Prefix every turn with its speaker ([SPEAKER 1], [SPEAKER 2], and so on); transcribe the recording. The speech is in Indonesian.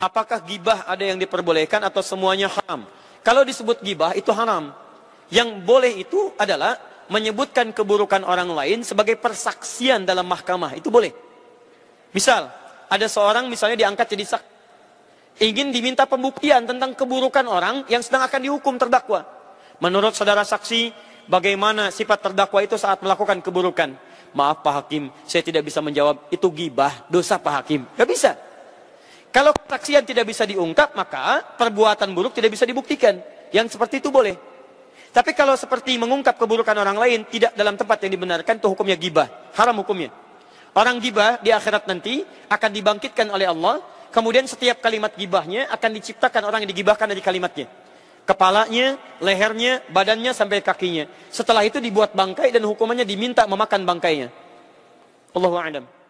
[SPEAKER 1] Apakah gibah ada yang diperbolehkan atau semuanya haram? Kalau disebut gibah itu haram. Yang boleh itu adalah menyebutkan keburukan orang lain sebagai persaksian dalam mahkamah. Itu boleh. Misal, ada seorang misalnya diangkat jadi saksi. Ingin diminta pembuktian tentang keburukan orang yang sedang akan dihukum terdakwa. Menurut saudara saksi, bagaimana sifat terdakwa itu saat melakukan keburukan? Maaf Pak Hakim, saya tidak bisa menjawab. Itu gibah, dosa Pak Hakim. Gak bisa. Kalau kesaksian tidak bisa diungkap, maka perbuatan buruk tidak bisa dibuktikan. Yang seperti itu boleh. Tapi kalau seperti mengungkap keburukan orang lain, tidak dalam tempat yang dibenarkan, itu hukumnya gibah. Haram hukumnya. Orang gibah di akhirat nanti akan dibangkitkan oleh Allah. Kemudian setiap kalimat gibahnya akan diciptakan orang yang digibahkan dari kalimatnya. Kepalanya, lehernya, badannya, sampai kakinya. Setelah itu dibuat bangkai dan hukumannya diminta memakan bangkainya. Allahu a'lam.